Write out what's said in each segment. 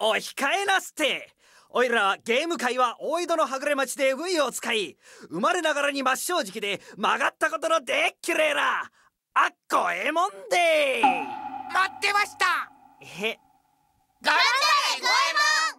お控えなすって。おいらゲーム界は大井戸のはぐれ町でウイを使い、生まれながらに真っ正直で曲がったことのでっきれいなあっこえもんで。 待ってました。 へ頑張れゴエモン。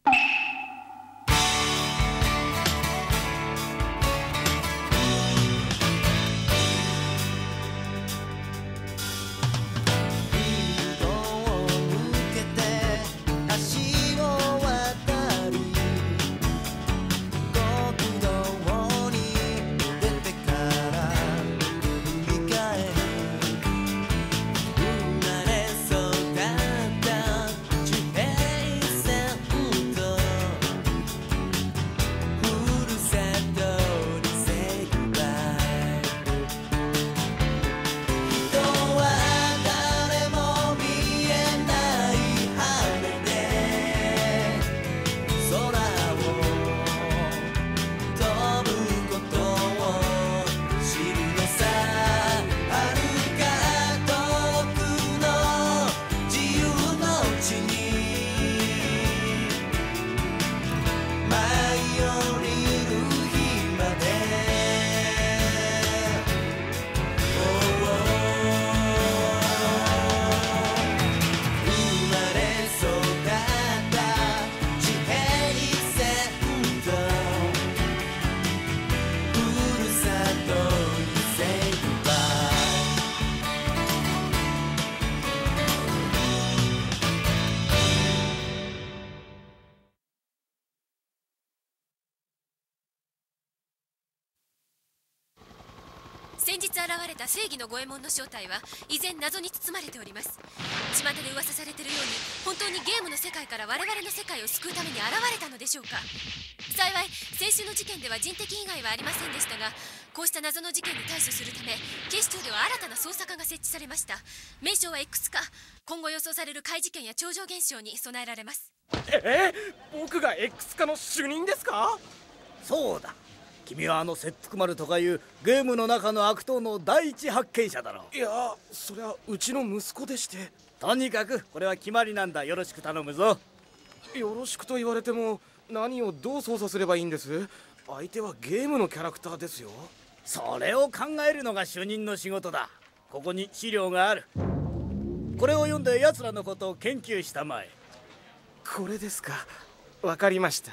先日現れた正義の五右衛門の正体は依然謎に包まれております。巷で噂されているように本当にゲームの世界から我々の世界を救うために現れたのでしょうか。幸い先週の事件では人的被害はありませんでしたが、こうした謎の事件に対処するため警視庁では新たな捜査課が設置されました。名称は X 化。今後予想される怪事件や超常現象に備えられます。 僕が X 化の主任ですか？ そうだ、君はあの切腹丸とかいうゲームの中の悪党の第一発見者だろう。 いや、そりゃうちの息子でして。 とにかくこれは決まりなんだ。よろしく頼むぞ。 よろしくと言われても何をどう操作すればいいんです？相手はゲームのキャラクターですよ。 それを考えるのが主任の仕事だ。ここに資料がある。これを読んで奴らのことを研究したまえ。 これですか。わかりました。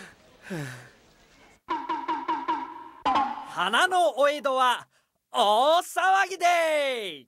花のお江戸は大騒ぎで。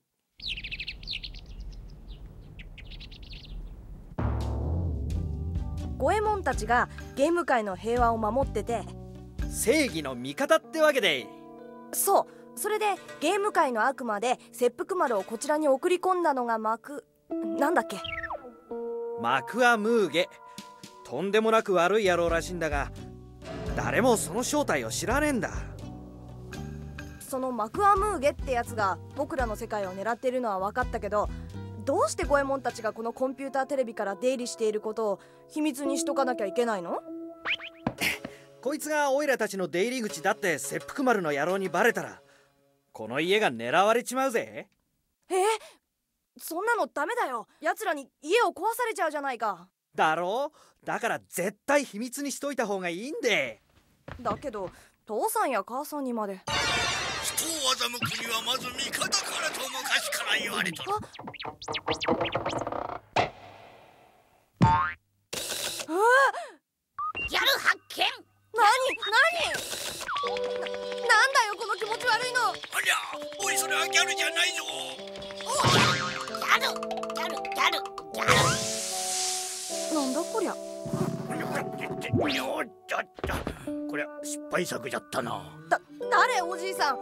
五右衛門たちがゲーム界の平和を守ってて、 正義の味方ってわけで。 そう、それでゲーム界の悪魔で切腹丸をこちらに送り込んだのがなんだっけ、 マクアムーゲ。とんでもなく悪い野郎らしいんだが、誰もその正体を知らねえんだ。 そのマクアムーゲってやつが僕らの世界を狙っているのは分かったけど、どうして五右衛門たちがこのコンピューターテレビから出入りしていることを秘密にしとかなきゃいけないの？ こいつがオイラたちの出入り口だって切腹丸の野郎にバレたら、この家が狙われちまうぜ。 そんなのダメだよ。奴らに家を壊されちゃうじゃないか。 だろう？だから絶対秘密にしといた方がいいんで。 だけど父さんや母さんにまで。 人を欺くにはまず味方からと昔から言われとる。 ギャル発見。 なんだよこの気持ち悪いの。 ありゃ、おいそれはギャルじゃないぞ。 ギャル。 なんだこりゃ。 こりゃ失敗作じゃったな。 誰おじいさん？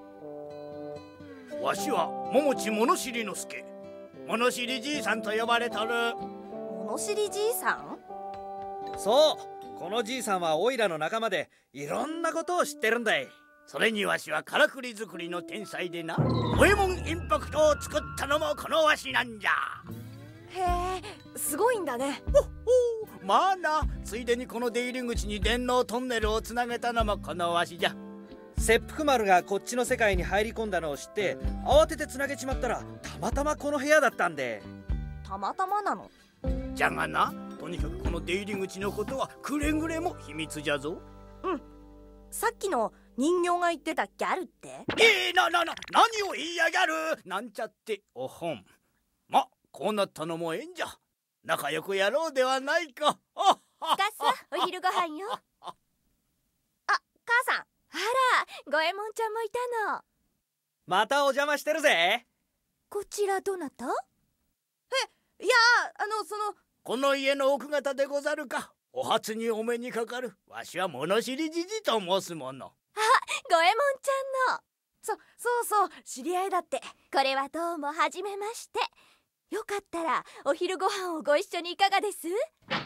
わしは桃地物知り之助、物知りじいさんと呼ばれとる。 物知りじいさん？ そう、このじいさんはオイラの仲間でいろんなことを知ってるんだい。 それにわしはからくり作りの天才でな、五右衛門インパクトを作ったのもこのわしなんじゃ。 へえ、すごいんだね。 まあな、ついでにこの出入り口に電脳トンネルをつなげたのもこのわしじゃ。 切腹丸がこっちの世界に入り込んだのを知って慌ててつなげちまったら、たまたまこの部屋だったんで。 たまたまなの？ じゃがな、 とにかくこの出入り口のことはくれぐれも秘密じゃぞ。 さっきの人形が言ってたギャルって？ 何を言いやがる。なんちゃってお本。ま、こうなったのもええんじゃ。仲良くやろうではないか。 母さん、お昼ご飯よ。 母さん。 あら、五右衛門ちゃんもいたの。 またお邪魔してるぜ。 こちらどなた？ いやこの家の奥方でござるか。お初にお目にかかる。わしは物知りじじと申すもの。 五右衛門ちゃんの。 そう知り合いだって。 これはどうもはじめまして。よかったらお昼ご飯をご一緒にいかがです？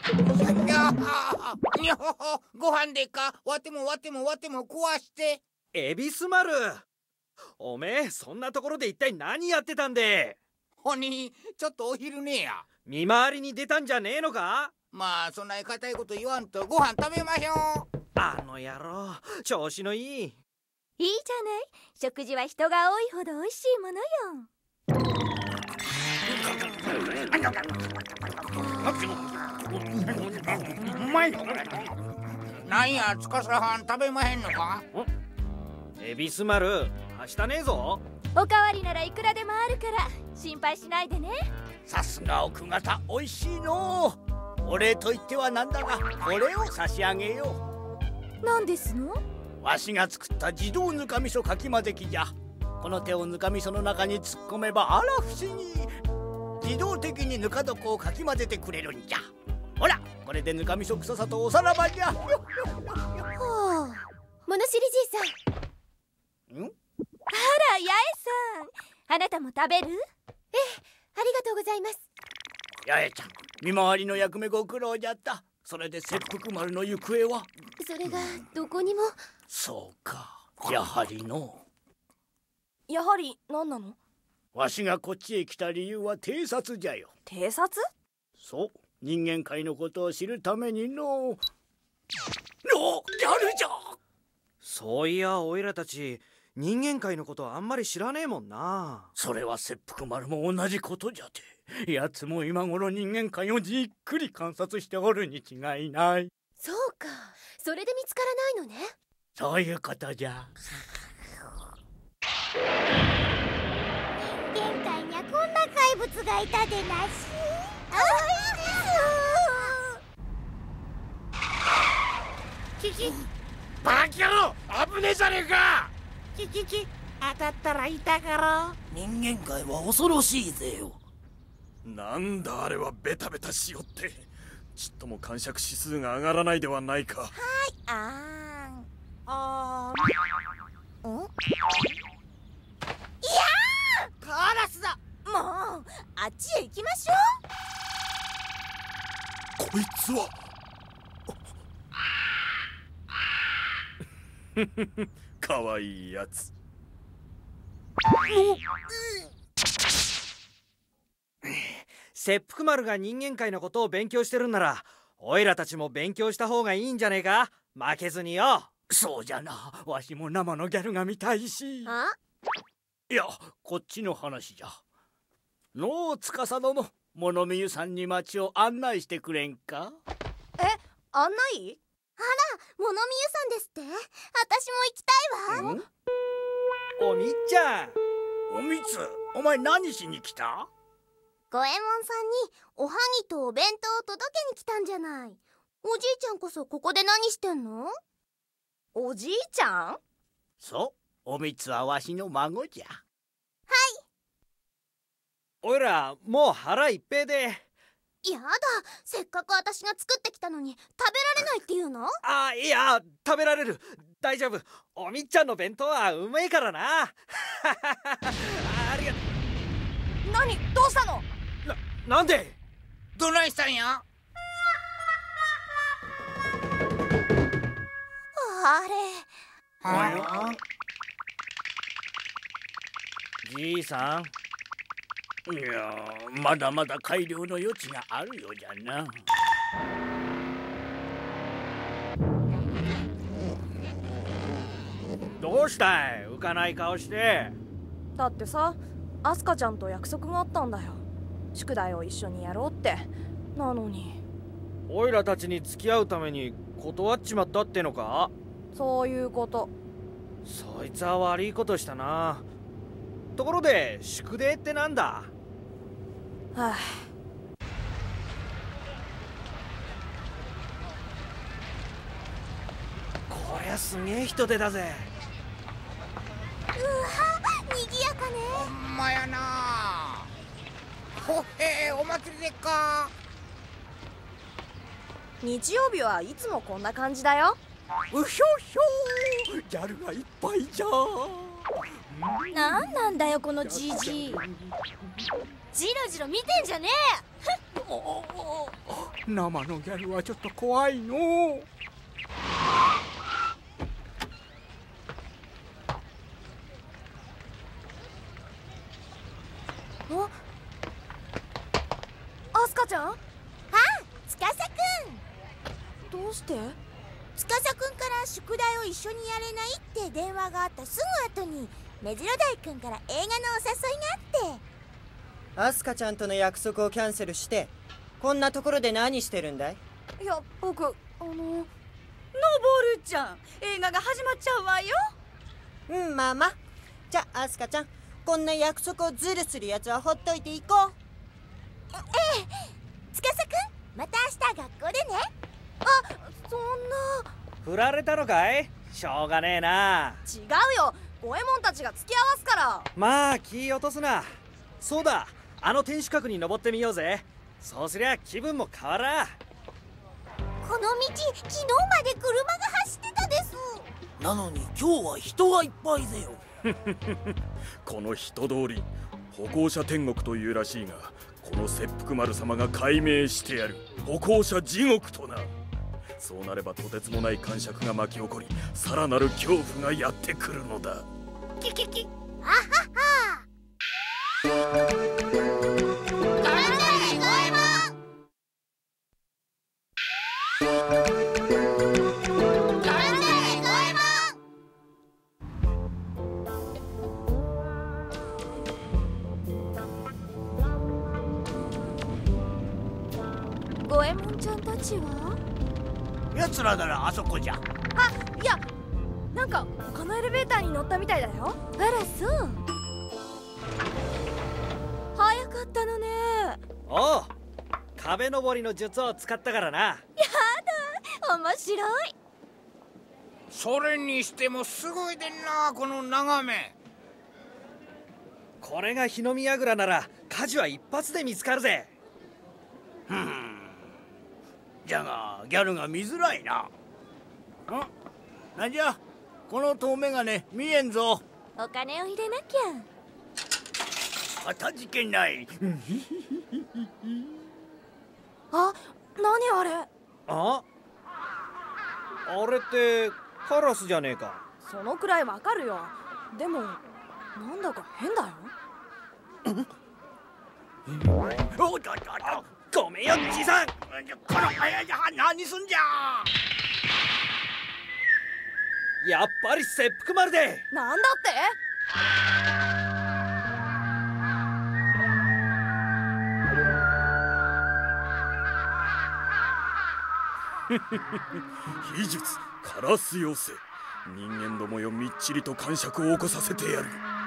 にょほほ、ご飯でか。わても食わして。 恵比寿丸、おめえそんなところで一体何やってたんで？ ほに、ちょっとお昼ねや。 見回りに出たんじゃねえのか？ まあそんな固いこと言わんとご飯食べましょう。 あの野郎、調子のいい。 いいじゃない。食事は人が多いほど美味しいものよ。 うまい。なんや、つかさはん食べまへんのか？ 恵比寿丸、はしたねえぞ。 おかわりならいくらでもあるから心配しないでね。 さすが奥方、おいしいのう。お礼と言ってはなんだが、これを差し上げよう。なんですの？ わしが作った自動ぬかみそかき混ぜ器じゃ。この手をぬかみその中に突っ込めば、あら不思議、自動的にぬか床をかき混ぜてくれるんじゃ。ほら、これでぬかみそ臭さとおさらばじゃ。 はあ、物知りじいさん。あら、八重さん、あなたも食べる？ええ、ありがとうございます。 八重ちゃん、見回りの役目ご苦労じゃった。それで切腹丸の行方は？ それがどこにも。 そうか、やはりの。 やはり何なの？ わしがこっちへ来た理由は偵察じゃよ。 偵察？ そう、人間界のことを知るためにの。ギャルじゃ。 そういや、おいらたち人間界のことはあんまり知らねえもんな。 それは切腹丸も同じことじゃて。やつも今頃人間界をじっくり観察しておるに違いない。 そうか、それで見つからないのね。 そういうことじゃ。 人間界にはこんな怪物がいたでなし。 バカ野郎、危ねえじゃねえか。 当たったら痛かろ。 人間界は恐ろしいぜよ。 なんだあれはベタベタしよって。ちっとも感触指数が上がらないではないか。はい、 ん？いやカラスだ。 もうあっちへ行きましょこいつはかわいいやつ。 切腹丸が人間界のことを勉強してるんなら、おいらたちも勉強した方がいいんじゃねえか。負けずによ。 そうじゃな、わしも生のギャルが見たいし。 あ？ いや、こっちの話じゃ。のう、司殿、物見湯さんに町を案内してくれんか？ 案内？ 物見湯さんですって。私も行きたいわ。 おみっちゃん。 おみつ、お前何しに来た？ 五右衛門さんにおはぎとお弁当を届けに来たんじゃない。おじいちゃんこそここで何してんの？ おじいちゃん？ そう、おみつはわしの孫じゃ。 おいらもう腹いっぺいで。 やだ、せっかく私が作ってきたのに食べられないって言うの？ あ、いや、食べられる。大丈夫。おみっちゃんの弁当はうめえからな。ありがとう。 何？どうしたの？ なんで？ どないしたんや？ あれ。 じいさん。 いや、まだまだ改良の余地があるようじゃな。 どうしたい？浮かない顔して。 だってさ、アスカちゃんと約束があったんだよ。宿題を一緒にやろうって。なのに。 オイラたちに付き合うために断っちまったってのか？ そういうこと。 そいつは悪いことしたな。ところで宿題ってなんだ？ はあ、 こりゃすげえ人手だぜ。 にぎやかね。 ほんまやな。ほへー、お祭りでっか。 日曜日はいつもこんな感じだよ。 うひょひょ、ギャルがいっぱいじゃ。 なんなんだよこのじじい。じろじろ見てんじゃね生のギャルはちょっと怖いの。 お、アスカちゃん？ あ、司くん。 どうして？ 司くんから宿題を一緒にやれないって電話があったすぐ後にメジロダイくんから映画のお誘いがあって。 アスカちゃんとの約束をキャンセルしてこんなところで何してるんだい？ いや、僕のぼるちゃん、映画が始まっちゃうわよ。 うん、まあまあ。じゃあアスカちゃん、こんな約束をズルするやつはほっといていこう。 ええ、司くん、また明日学校でね。 あ、そんな。 振られたのかい？しょうがねえな。 違うよ、五右衛門たちが付き合わすから。 まあ気落とすな。そうだ、あの天守閣に登ってみようぜ。そうすりゃ気分も変わらん。 この道、昨日まで車が走ってたです。 なのに今日は人がいっぱいぜよ。 この人通り、歩行者天国というらしいが、この切腹丸様が解明してやる歩行者地獄とな。そうなればとてつもない感触が巻き起こり、さらなる恐怖がやってくるのだ。 キキキ、あはは。 五右衛門ちゃんたちは？ 奴らならあそこじゃ。 あ、いや、なんか他のエレベーターに乗ったみたいだよ。 あら、そう。 早かったのね。 おう、壁登りの術を使ったからな。 やだ、面白い。 それにしてもすごいでんな、この眺め。 これが火の見櫓なら火事は一発で見つかるぜ。 じゃがギャルが見づらいな。なんじゃ、この遠眼鏡見えんぞ。 お金を入れなきゃ。 かたじけない。 あ、何あれ？ あれってカラスじゃねえか。 そのくらいわかるよ。でもなんだか変だよ。 おっとっとっと、 ごめんよじいさん。 この何すんじゃ。 やっぱり切腹丸で。 なんだって？ 秘術カラス寄せ。人間どもよ、みっちりと感触を起こさせてやる。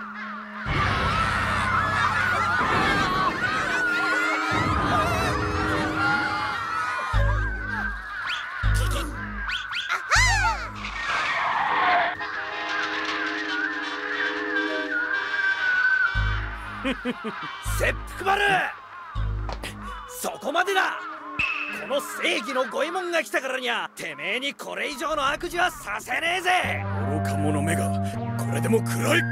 切腹丸、そこまでだ。この正義の五右衛門が来たからにゃ、てめえにこれ以上の悪事はさせねえぜ。 愚か者めが、これでも食らい。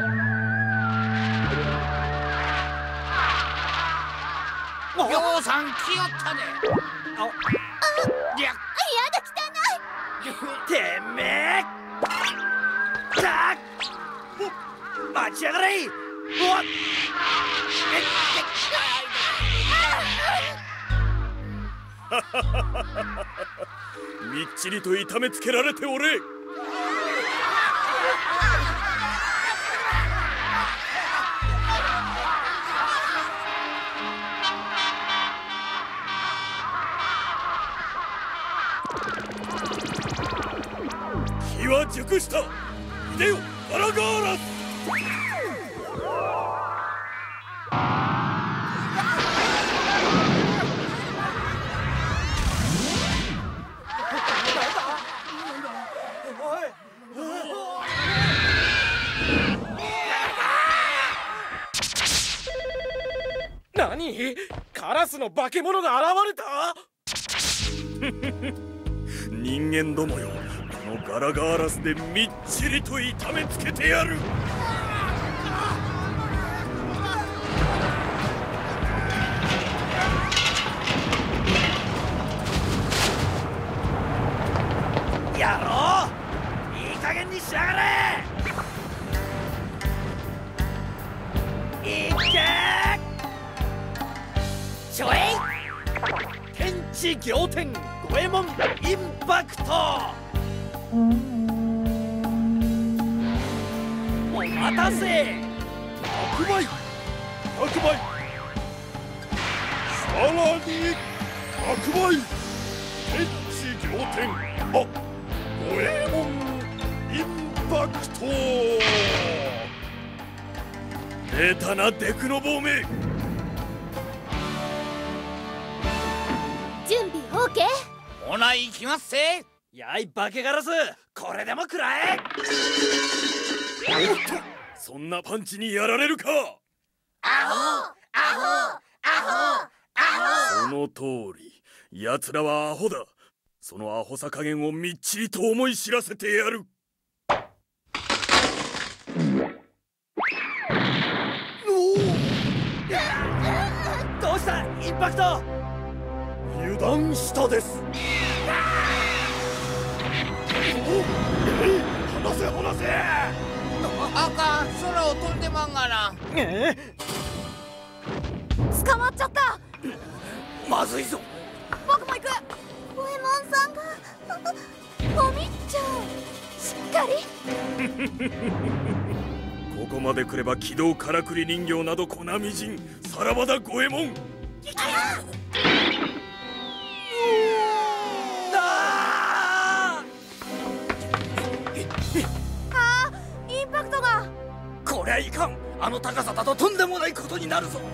ようさん来よったで。 やだ、汚い。 てめえだ、待ちやがれ。うわっ、 みっちりと痛めつけられておれ。 は熟した。いでよガラガーラス。 何？カラスの化け物が現れた？ 人間どもよ、このガラガーラスでみっちりと痛めつけてやる。 やろう、いい加減にしやがれ。いっけーちょい天地仰天五右衛門インパクト。お待たせ。 100倍100倍さらに100倍天地仰天五右衛門インパクト。出たなデクノボーめ。 準備 OK？ ほな行きますせ。 やい化けガラス、これでも食らえ。 おっと、そんなパンチにやられるか。 アホアホアホアホ。 その通り、奴らはアホだ。そのアホさ加減をみっちりと思い知らせてやる。 どうしたインパクト。 油断したです。離せ離せ。 あかん、空を飛んでまんがな。 捕まっちゃった。 まずいぞ。 僕も行く。 五右衛門さんがおみっちゃん、しっかり。 ここまで来れば軌道からくり人形など粉みじん。さらばだ五右衛門。 インパクトが。 こりゃいかん。あの高さだととんでもないことになるぞ。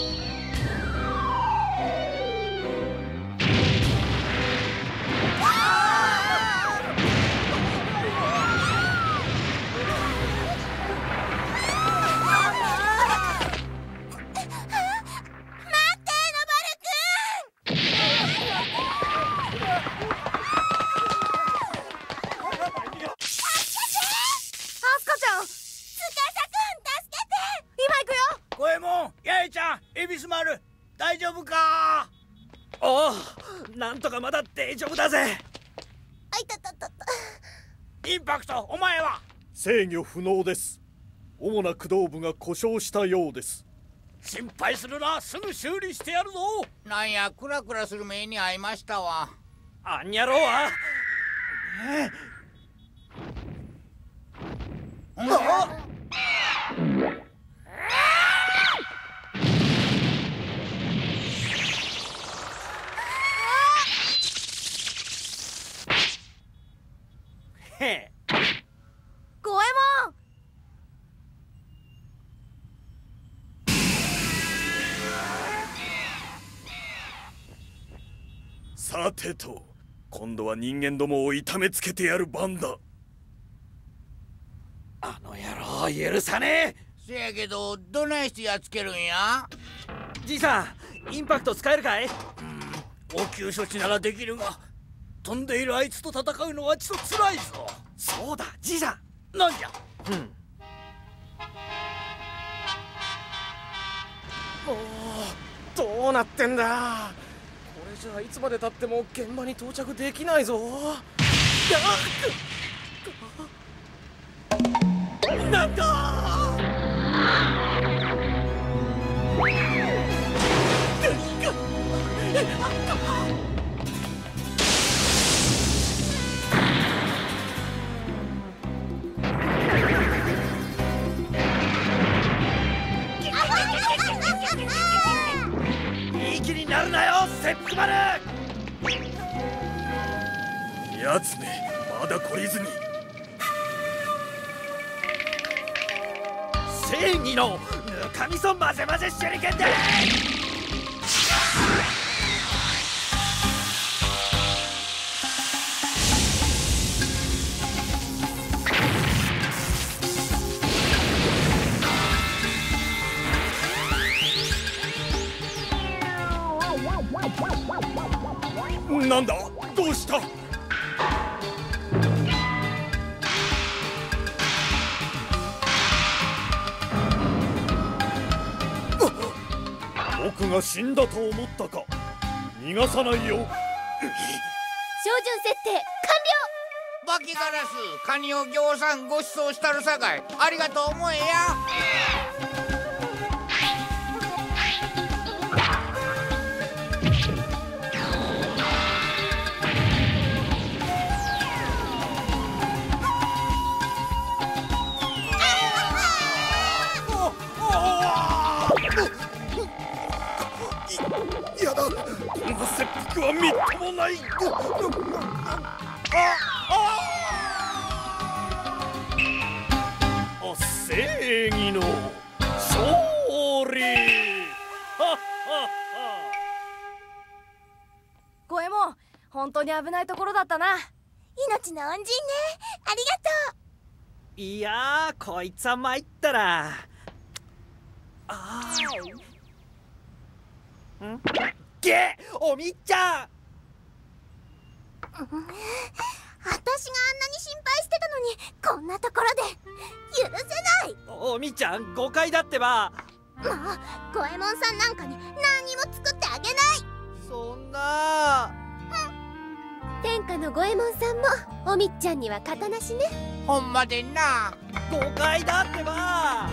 大丈夫か。 おお、なんとかまだ大丈夫だぜ。 あいたたたた。 インパクト、お前は？ 制御不能です。主な駆動部が故障したようです。 心配するな、すぐ修理してやるぞ。 なんやクラクラする目に遭いましたわ。 あんにゃろうは。 五右衛門。 さてと、今度は人間どもを痛めつけてやる番だ。 あの野郎許さねえ。 せやけどどないしてやっつけるんや。 じいさん、インパクト使えるかい？ 応急処置ならできるが、飛んでいるあいつと戦うのはちとつらいぞ。 そうだじいさん。なんじゃ。 もうどうなってんだ。これじゃあいつまでたっても現場に到着できないぞ。 なんだ。いい気になるなよ、切腹丸。 やつめ、まだ懲りずに。 正義のぬかみそ混ぜ混ぜ手裏剣でなんだ、どうした？僕が死んだと思ったか。逃がさないよ。 照準設定完了。 バキガラス、カニをぎょうさんご馳走したるさかい、ありがとう思えや。 やだ、こんな切腹はみっともない。正義の勝利。 五右衛門、本当に危ないところだったな。 命の恩人ね、ありがとう。 いやー、こいつは参ったな。げおみっちゃん。 私があんなに心配してたのにこんなところで許せない。 おみっちゃん誤解だってば。 もう五右衛門さんなんかに何にも作ってあげない。 そんな。 天下の五右衛門さんもおみっちゃんには型なしね。 ほんまでんな。 誤解だってば。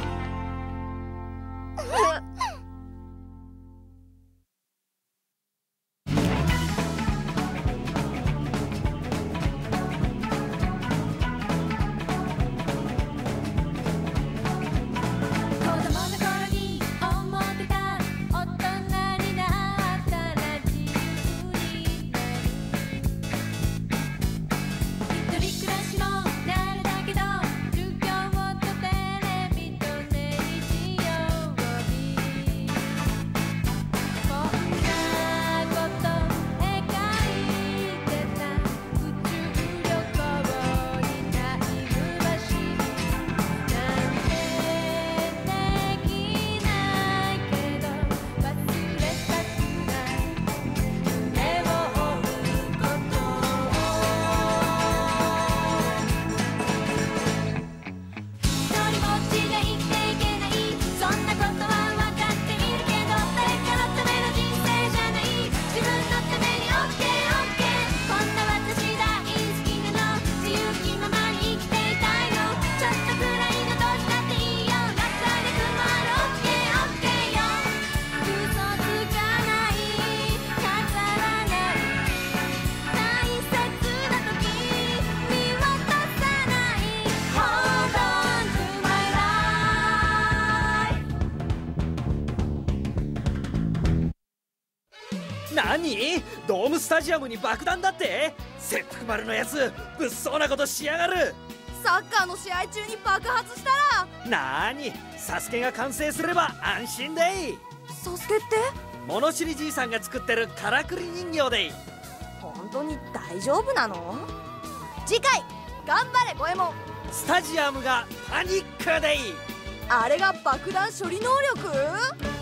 何？ドームスタジアムに爆弾だって？切腹丸のやつ物騒なことしやがる。 サッカーの試合中に爆発したら。 なーに、サスケが完成すれば安心でい。 サスケって物知りじいさんが作ってるからくり人形でい。 本当に大丈夫なの？次回頑張れ五右衛門。 スタジアムがパニックでい。 あれが爆弾処理能力？